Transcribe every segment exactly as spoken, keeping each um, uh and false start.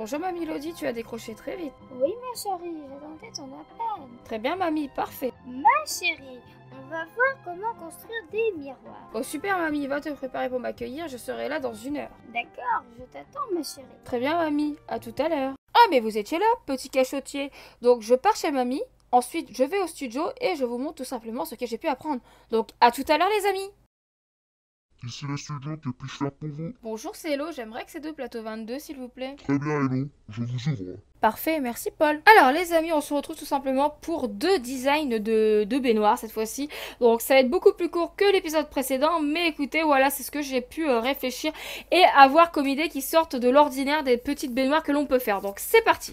Bonjour mamie Elodie, tu as décroché très vite. Oui ma chérie, j'attendais ton appel. Très bien mamie, parfait. Ma chérie, on va voir comment construire des miroirs. Oh super mamie, va te préparer pour m'accueillir, je serai là dans une heure. D'accord, je t'attends ma chérie. Très bien mamie, à tout à l'heure. Ah mais vous étiez là, petit cachotier. Donc je pars chez mamie, ensuite je vais au studio et je vous montre tout simplement ce que j'ai pu apprendre. Donc à tout à l'heure les amis. Ici le studio, que puis-je faire pour vous? Bonjour c'est Hello, j'aimerais que c'est deux plateaux vingt-deux s'il vous plaît. Très bien Hello, je vous ouvre. Parfait, merci Paul. Alors les amis, on se retrouve tout simplement pour deux designs de, de baignoires cette fois-ci. Donc ça va être beaucoup plus court que l'épisode précédent, mais écoutez, voilà, c'est ce que j'ai pu euh, réfléchir et avoir comme idée qui sortent de l'ordinaire des petites baignoires que l'on peut faire. Donc c'est parti.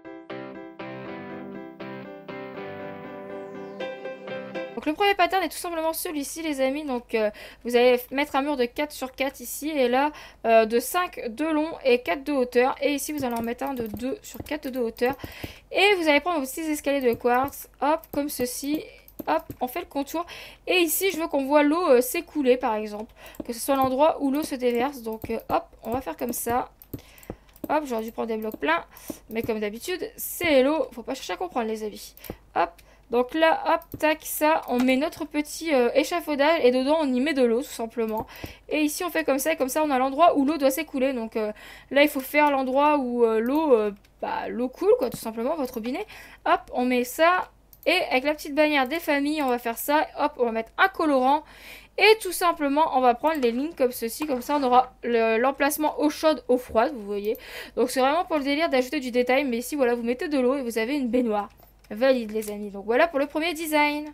Donc le premier pattern est tout simplement celui-ci les amis, donc euh, vous allez mettre un mur de quatre sur quatre ici et là euh, de cinq de long et quatre de hauteur et ici vous allez en mettre un de deux sur quatre de hauteur et vous allez prendre vos petits escaliers de quartz, hop comme ceci, hop on fait le contour et ici je veux qu'on voit l'eau euh, s'écouler par exemple, que ce soit l'endroit où l'eau se déverse, donc euh, hop on va faire comme ça. Hop, j'aurais dû prendre des blocs pleins, mais comme d'habitude c'est Hello, faut pas chercher à comprendre les amis. Hop. Donc là, hop, tac, ça, on met notre petit euh, échafaudage et dedans on y met de l'eau tout simplement. Et ici on fait comme ça et comme ça on a l'endroit où l'eau doit s'écouler. Donc euh, là il faut faire l'endroit où euh, l'eau euh, bah, l'eau coule quoi tout simplement, votre robinet. Hop, on met ça et avec la petite bannière des familles on va faire ça. Hop, on va mettre un colorant. Et tout simplement, on va prendre les lignes comme ceci, comme ça on aura l'emplacement eau chaude, eau froide, vous voyez. Donc c'est vraiment pour le délire d'ajouter du détail, mais ici voilà, vous mettez de l'eau et vous avez une baignoire. Valide les amis, donc voilà pour le premier design.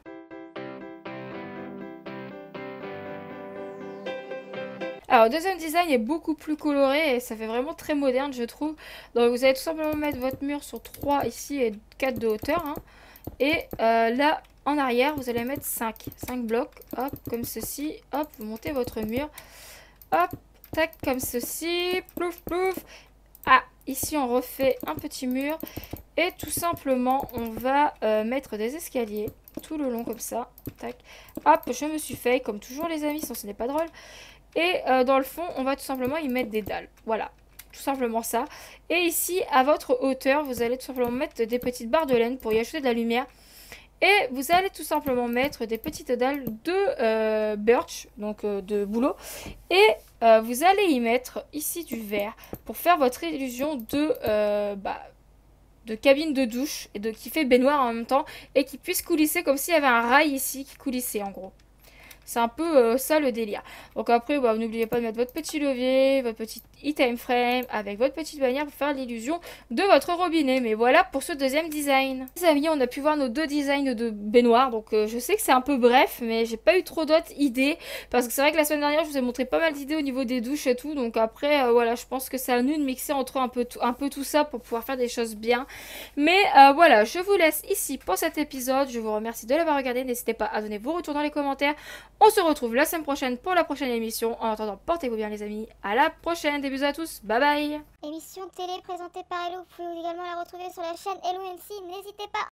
Alors, le deuxième design est beaucoup plus coloré et ça fait vraiment très moderne, je trouve. Donc, vous allez tout simplement mettre votre mur sur trois ici et quatre de hauteur. Hein. Et euh, là, en arrière, vous allez mettre cinq. cinq blocs, hop, comme ceci. Hop, vous montez votre mur. Hop, tac, comme ceci. Plouf, plouf. Ah, ici, on refait un petit mur. Et tout simplement, on va euh, mettre des escaliers tout le long comme ça. Tac. Hop, je me suis fait, comme toujours les amis, sinon ce n'est pas drôle. Et euh, dans le fond, on va tout simplement y mettre des dalles. Voilà, tout simplement ça. Et ici, à votre hauteur, vous allez tout simplement mettre des petites barres de laine pour y ajouter de la lumière. Et vous allez tout simplement mettre des petites dalles de euh, birch, donc euh, de bouleau. Et euh, vous allez y mettre ici du verre pour faire votre illusion de... Euh, bah, de cabine de douche et de qui fait baignoire en même temps et qui puisse coulisser comme s'il y avait un rail ici qui coulissait en gros. C'est un peu euh, ça le délire. Donc après, bah, n'oubliez pas de mettre votre petit levier, votre petit e-time frame avec votre petite bannière pour faire l'illusion de votre robinet. Mais voilà pour ce deuxième design. Les amis, on a pu voir nos deux designs de baignoire. Donc euh, je sais que c'est un peu bref, mais j'ai pas eu trop d'autres idées. Parce que c'est vrai que la semaine dernière, je vous ai montré pas mal d'idées au niveau des douches et tout. Donc après, euh, voilà, je pense que c'est à nous de mixer entre un peu, un peu tout ça pour pouvoir faire des choses bien. Mais euh, voilà, je vous laisse ici pour cet épisode. Je vous remercie de l'avoir regardé. N'hésitez pas à donner vos retours dans les commentaires. On se retrouve la semaine prochaine pour la prochaine émission. En attendant, portez-vous bien les amis. À la prochaine. Des bisous à tous. Bye bye. Émission télé présentée par Hello. Vous pouvez également la retrouver sur la chaîne Hello M C. N'hésitez pas.